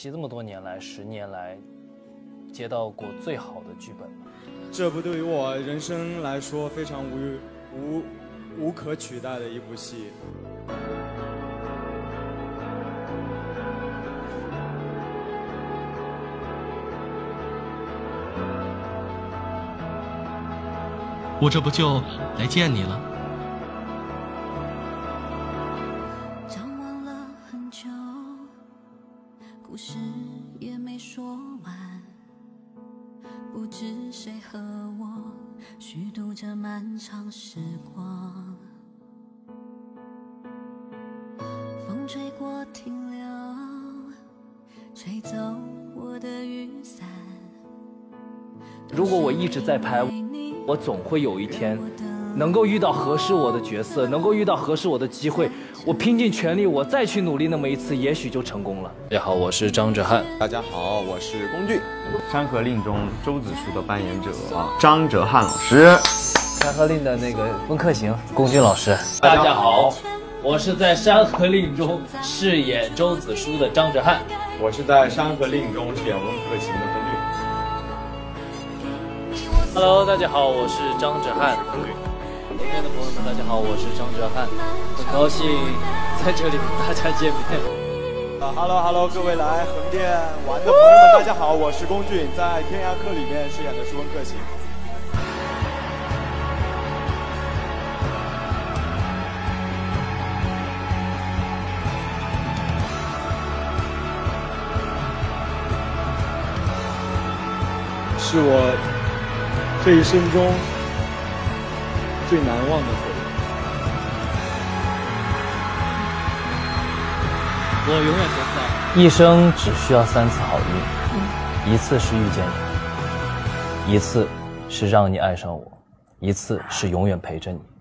戏这么多年来，10年来，接到过最好的剧本吗？ 这部对于我人生来说非常无可取代的一部戏。 我这不就来见你了？ 张望了很久，故事也没说完，不知谁和我虚度这漫长时光。风吹过停留，吹走我的雨伞。 如果我一直在拍，我总会有一天能够遇到合适我的角色，能够遇到合适我的机会，我拼尽全力，我再去努力那么一次，也许就成功了。大家好，我是张哲瀚。 大家好，我是龚俊。 《山河令》中周子舒的扮演者张哲瀚老师。 《山河令》的那个温客行，龚俊老师。大家好，我是在《山河令》中饰演周子舒的张哲瀚。 我是在《山河令》中饰演温客行的龚俊。 Hello， 大家好，我是张哲瀚。今天的朋友们，大家好，我是张哲瀚，很高兴在这里跟大家见面。 Hello， 各位来横店玩的朋友们，大家好，我是龚俊，在《天涯客》里面饰演的是温客行。是我这一生中最难忘的回忆。 我永远都在。一生只需要3次好运，一次是遇见你，一次是让你爱上我，一次是永远陪着你。